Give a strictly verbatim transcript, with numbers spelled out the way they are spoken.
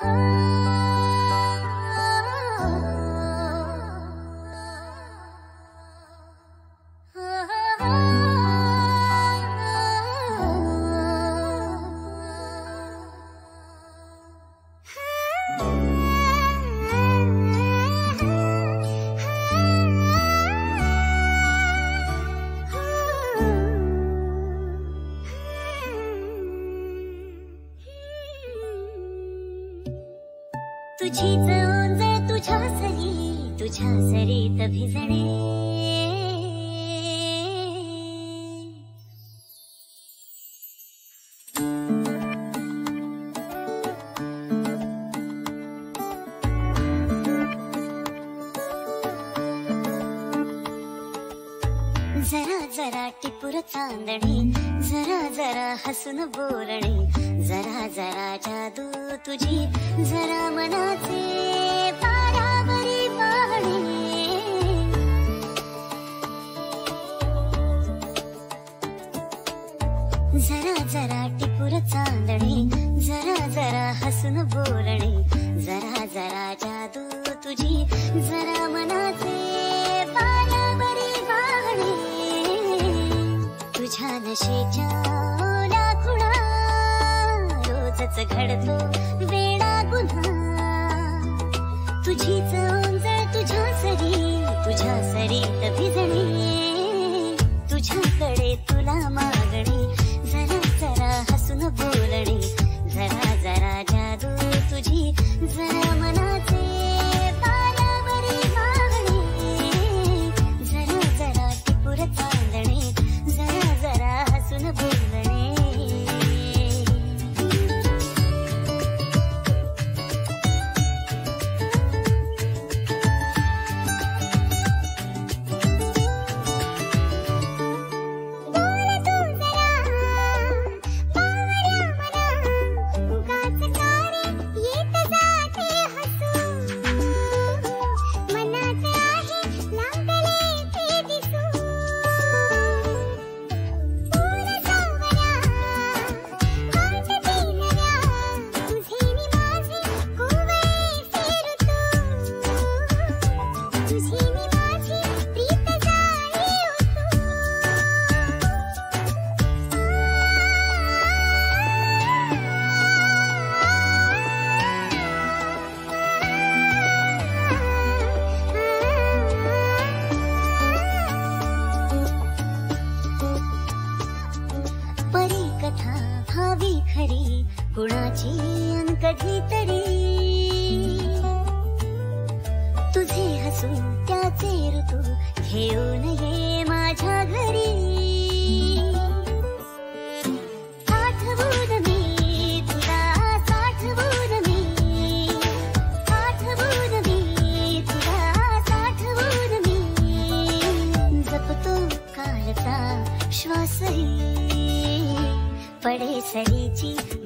तुझी ओंजळ तुझ्या सरी तुझ्या सरीत भिजणे जरा जरा टिपूर चांदणे जरा जरा हसून बोलणे जरा जरा जादू तुझी जरा मनाचे पारावरी पाहणे जरा जरा टिपूर चांदणे जरा जरा हसून बोलणे जरा जरा जादू तुझी जरा मनाचे पारावरी पाहणे तुझ्या नशेच्या लाखुणा रोजच घडतो वेडा गुन्हा तुझीच ओंजळ तुझ्या सरी तुझ्या सरीत भिजणे तुझ्याकडे तुला मागणे जरा जरा हसून बोलणे जरा जरा जादू तुझी जरा मनाचे पारावरी पाहणे जरा जरा टिपूर चांदणे जरा जरा हसून बोलणे कुणाची अन कधी तरी तुझे हसू त्याचे ऋतू घेऊन ये माझ्या घरी आठवून मी तुला साठवून मी आठवून मी तुला साठवून मी जपतो कालचा श्वासही पडे सरीची